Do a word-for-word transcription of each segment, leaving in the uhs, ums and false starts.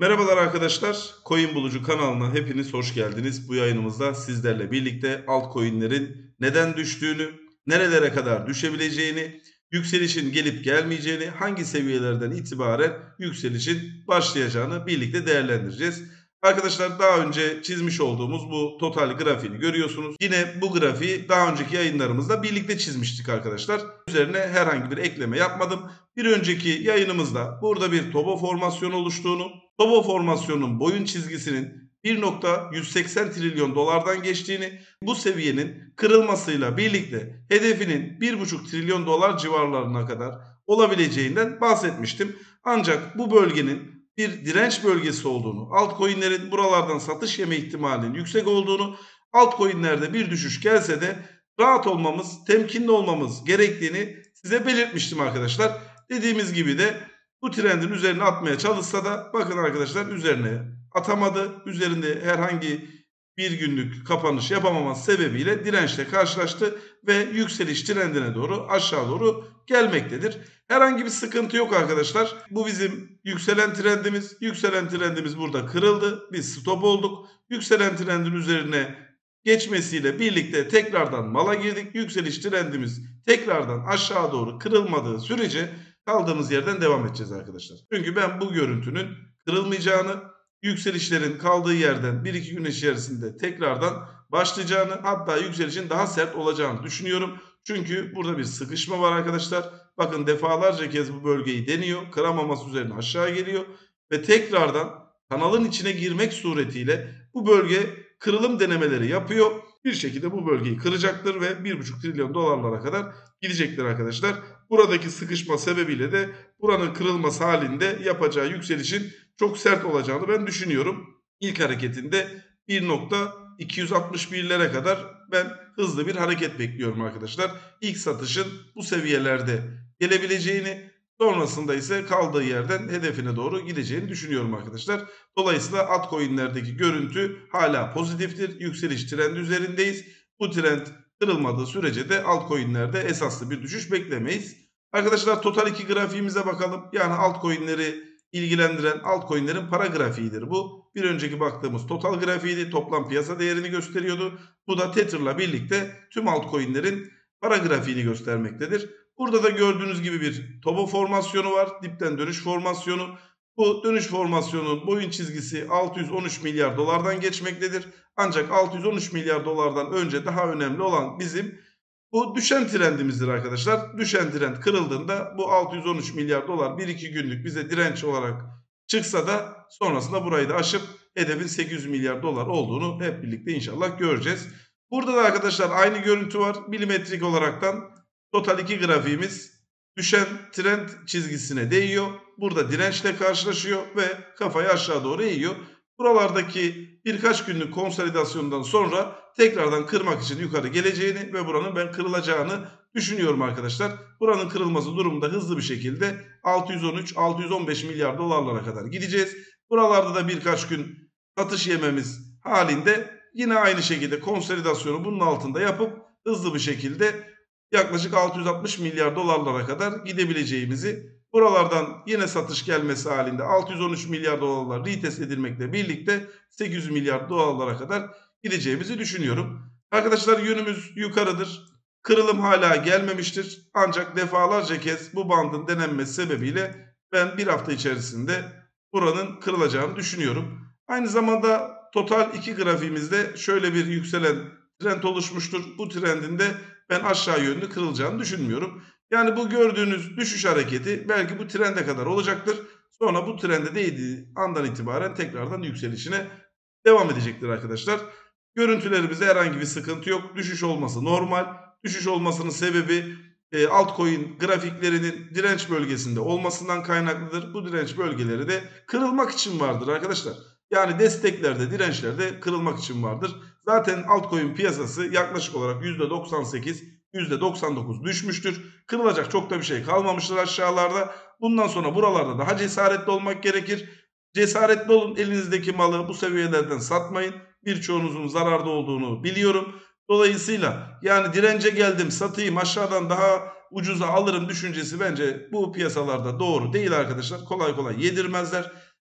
Merhabalar arkadaşlar, Coin Bulucu kanalına hepiniz hoş geldiniz. Bu yayınımızda sizlerle birlikte altcoin'lerin neden düştüğünü, nerelere kadar düşebileceğini, yükselişin gelip gelmeyeceğini, hangi seviyelerden itibaren yükselişin başlayacağını birlikte değerlendireceğiz. Arkadaşlar daha önce çizmiş olduğumuz bu total grafiğini görüyorsunuz. Yine bu grafiği daha önceki yayınlarımızda birlikte çizmiştik arkadaşlar. Üzerine herhangi bir ekleme yapmadım. Bir önceki yayınımızda burada bir tobo formasyonu oluştuğunu, tobo formasyonunun boyun çizgisinin bir nokta yüz seksen trilyon dolardan geçtiğini, bu seviyenin kırılmasıyla birlikte hedefinin bir buçuk trilyon dolar civarlarına kadar olabileceğinden bahsetmiştim. Ancak bu bölgenin bir direnç bölgesi olduğunu, altcoin'lerin buralardan satış yeme ihtimalinin yüksek olduğunu, altcoin'lerde bir düşüş gelse de rahat olmamız, temkinli olmamız gerektiğini size belirtmiştim arkadaşlar. Dediğimiz gibi de bu trendin üzerine atmaya çalışsa da bakın arkadaşlar üzerine atamadı. Üzerinde herhangi bir günlük kapanış yapamaması sebebiyle dirençle karşılaştı ve yükseliş trendine doğru aşağı doğru gelmektedir. Herhangi bir sıkıntı yok arkadaşlar. Bu bizim yükselen trendimiz. Yükselen trendimiz burada kırıldı. Biz stop olduk. Yükselen trendin üzerine geçmesiyle birlikte tekrardan mala girdik. Yükseliş trendimiz tekrardan aşağı doğru kırılmadığı sürece kaldığımız yerden devam edeceğiz arkadaşlar. Çünkü ben bu görüntünün kırılmayacağını, yükselişlerin kaldığı yerden bir iki gün içerisinde tekrardan başlayacağını, hatta yükselişin daha sert olacağını düşünüyorum. Çünkü burada bir sıkışma var arkadaşlar. Bakın defalarca kez bu bölgeyi deniyor. Kıramaması üzerine aşağı geliyor. Ve tekrardan kanalın içine girmek suretiyle bu bölge kırılım denemeleri yapıyor. Bir şekilde bu bölgeyi kıracaktır ve bir buçuk trilyon dolarlara kadar gidecektir arkadaşlar. Buradaki sıkışma sebebiyle de buranın kırılması halinde yapacağı yükselişin çok sert olacağını ben düşünüyorum. İlk hareketinde bir nokta iki yüz altmış birlere kadar ben hızlı bir hareket bekliyorum arkadaşlar. İlk satışın bu seviyelerde gelebileceğini, sonrasında ise kaldığı yerden hedefine doğru gideceğini düşünüyorum arkadaşlar. Dolayısıyla altcoin'lerdeki görüntü hala pozitiftir. Yükseliş trendi üzerindeyiz. Bu trend kırılmadığı sürece de altcoin'lerde esaslı bir düşüş beklemeyiz. Arkadaşlar total iki grafiğimize bakalım. Yani altcoin'leri ilgilendiren altcoin'lerin para grafiğidir bu. Bir önceki baktığımız total grafiğiydi. Toplam piyasa değerini gösteriyordu. Bu da Tether'la birlikte tüm altcoin'lerin para grafiğini göstermektedir. Burada da gördüğünüz gibi bir tobo formasyonu var. Dipten dönüş formasyonu. Bu dönüş formasyonunun boyun çizgisi altı yüz on üç milyar dolardan geçmektedir. Ancak altı yüz on üç milyar dolardan önce daha önemli olan bizim bu düşen trendimizdir arkadaşlar. Düşen trend kırıldığında bu altı yüz on üç milyar dolar bir iki günlük bize direnç olarak çıksa da sonrasında burayı da aşıp hedefin sekiz yüz milyar dolar olduğunu hep birlikte inşallah göreceğiz. Burada da arkadaşlar aynı görüntü var. Milimetrik olaraktan total iki grafiğimiz düşen trend çizgisine değiyor. Burada dirençle karşılaşıyor ve kafayı aşağı doğru eğiyor. Buralardaki birkaç günlük konsolidasyondan sonra tekrardan kırmak için yukarı geleceğini ve buranın ben kırılacağını düşünüyorum arkadaşlar. Buranın kırılması durumunda hızlı bir şekilde altı yüz on üç altı yüz on beş milyar dolarlara kadar gideceğiz. Buralarda da birkaç gün satış yememiz halinde yine aynı şekilde konsolidasyonu bunun altında yapıp hızlı bir şekilde yaklaşık altı yüz altmış milyar dolarlara kadar gidebileceğimizi, buralardan yine satış gelmesi halinde altı yüz on üç milyar dolarlar retest edilmekle birlikte sekiz yüz milyar dolarlara kadar gideceğimizi düşünüyorum. Arkadaşlar yönümüz yukarıdır. Kırılım hala gelmemiştir. Ancak defalarca kez bu bandın denenmesi sebebiyle ben bir hafta içerisinde buranın kırılacağını düşünüyorum. Aynı zamanda total iki grafiğimizde şöyle bir yükselen trend oluşmuştur. Bu trendin de ben aşağı yönlü kırılacağını düşünmüyorum. Yani bu gördüğünüz düşüş hareketi belki bu trende kadar olacaktır. Sonra bu trende değdiği andan itibaren tekrardan yükselişine devam edecektir arkadaşlar. Görüntülerimizde herhangi bir sıkıntı yok. Düşüş olması normal. Düşüş olmasının sebebi e, altcoin grafiklerinin direnç bölgesinde olmasından kaynaklıdır. Bu direnç bölgeleri de kırılmak için vardır arkadaşlar. Yani desteklerde, dirençlerde kırılmak için vardır. Zaten altcoin piyasası yaklaşık olarak yüzde doksan sekiz, yüzde doksan dokuz düşmüştür. Kırılacak çok da bir şey kalmamıştır aşağılarda. Bundan sonra buralarda daha cesaretli olmak gerekir. Cesaretli olun, elinizdeki malı bu seviyelerden satmayın. Birçoğunuzun zararda olduğunu biliyorum. Dolayısıyla yani dirence geldim satayım aşağıdan daha ucuza alırım düşüncesi bence bu piyasalarda doğru değil arkadaşlar. Kolay kolay yedirmezler.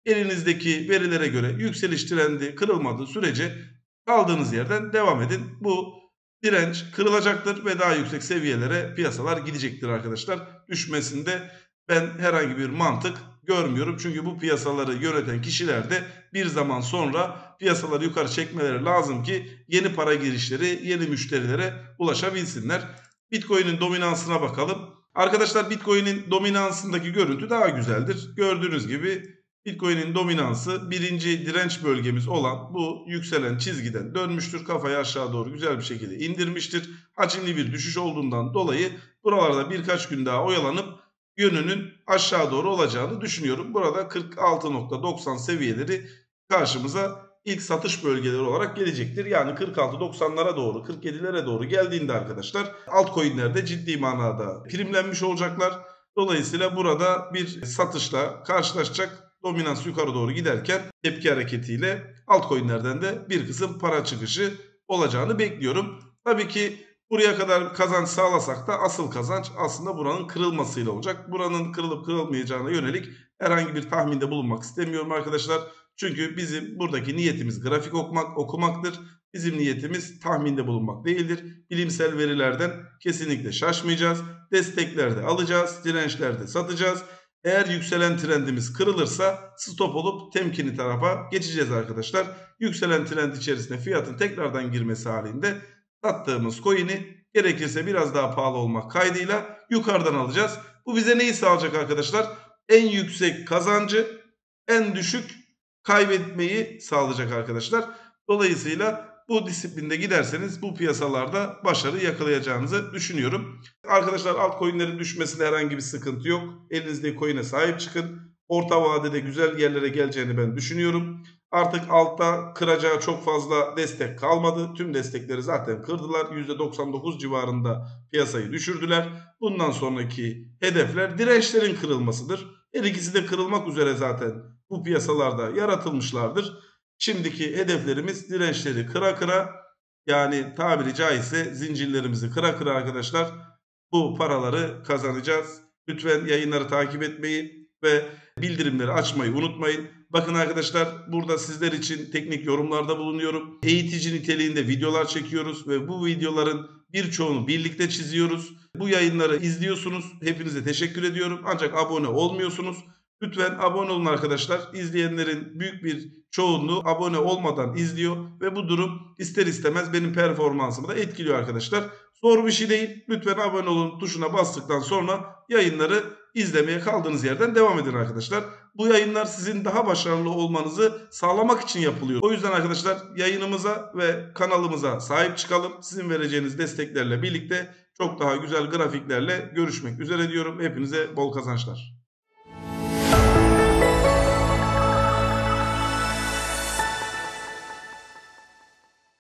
elinizdeki verilere göre yükseliş trendi kırılmadığı sürece kaldığınız yerden devam edin. Bu direnç kırılacaktır ve daha yüksek seviyelere piyasalar gidecektir arkadaşlar. Düşmesinde ben herhangi bir mantık görmüyorum. Çünkü bu piyasaları yöneten kişiler de bir zaman sonra piyasaları yukarı çekmeleri lazım ki yeni para girişleri, yeni müşterilere ulaşabilsinler. Bitcoin'in dominansına bakalım. Arkadaşlar Bitcoin'in dominansındaki görüntü daha güzeldir. Gördüğünüz gibi Bitcoin'in dominansı birinci direnç bölgemiz olan bu yükselen çizgiden dönmüştür. Kafayı aşağı doğru güzel bir şekilde indirmiştir. Hacimli bir düşüş olduğundan dolayı buralarda birkaç gün daha oyalanıp yönünün aşağı doğru olacağını düşünüyorum. Burada kırk altı nokta doksan seviyeleri karşımıza ilk satış bölgeleri olarak gelecektir. Yani kırk altı doksanlara doğru, kırk yedilere doğru geldiğinde arkadaşlar altcoin'lerde ciddi manada primlenmiş olacaklar. Dolayısıyla burada bir satışla karşılaşacak. Dominans yukarı doğru giderken tepki hareketiyle altcoin'lerden de bir kısım para çıkışı olacağını bekliyorum. Tabii ki buraya kadar kazanç sağlasak da asıl kazanç aslında buranın kırılmasıyla olacak. Buranın kırılıp kırılmayacağına yönelik herhangi bir tahminde bulunmak istemiyorum arkadaşlar. Çünkü bizim buradaki niyetimiz grafik okumak, okumaktır. Bizim niyetimiz tahminde bulunmak değildir. Bilimsel verilerden kesinlikle şaşmayacağız. Desteklerde alacağız, dirençlerde satacağız. Eğer yükselen trendimiz kırılırsa stop olup temkinli tarafa geçeceğiz arkadaşlar. Yükselen trend içerisinde fiyatın tekrardan girmesi halinde sattığımız coin'i gerekirse biraz daha pahalı olmak kaydıyla yukarıdan alacağız. Bu bize neyi sağlayacak arkadaşlar? En yüksek kazancı, en düşük kaybetmeyi sağlayacak arkadaşlar. Dolayısıyla bu disiplinde giderseniz bu piyasalarda başarı yakalayacağınızı düşünüyorum. Arkadaşlar altcoin'lerin düşmesinde herhangi bir sıkıntı yok. Elinizdeki coin'e sahip çıkın. Orta vadede güzel yerlere geleceğini ben düşünüyorum. Artık altta kıracağı çok fazla destek kalmadı. Tüm destekleri zaten kırdılar. yüzde doksan dokuz civarında piyasayı düşürdüler. Bundan sonraki hedefler dirençlerin kırılmasıdır. Her ikisi de kırılmak üzere zaten bu piyasalarda yaratılmışlardır. Şimdiki hedeflerimiz dirençleri kıra kıra, yani tabiri caizse zincirlerimizi kıra kıra arkadaşlar bu paraları kazanacağız. Lütfen yayınları takip etmeyi ve bildirimleri açmayı unutmayın. Bakın arkadaşlar, burada sizler için teknik yorumlarda bulunuyorum. Eğitici niteliğinde videolar çekiyoruz ve bu videoların birçoğunu birlikte çiziyoruz. Bu yayınları izliyorsunuz. Hepinize teşekkür ediyorum. Ancak abone olmuyorsunuz. Lütfen abone olun arkadaşlar. İzleyenlerin büyük bir çoğunluğu abone olmadan izliyor ve bu durum ister istemez benim performansımı da etkiliyor arkadaşlar. Zor bir şey değil. Lütfen abone olun tuşuna bastıktan sonra yayınları izlemeye kaldığınız yerden devam edin arkadaşlar. Bu yayınlar sizin daha başarılı olmanızı sağlamak için yapılıyor. O yüzden arkadaşlar yayınımıza ve kanalımıza sahip çıkalım. Sizin vereceğiniz desteklerle birlikte çok daha güzel grafiklerle görüşmek üzere diyorum. Hepinize bol kazançlar.